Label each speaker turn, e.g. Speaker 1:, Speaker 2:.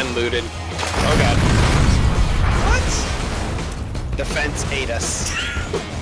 Speaker 1: been looted.
Speaker 2: Oh god.
Speaker 1: What? The fence ate us.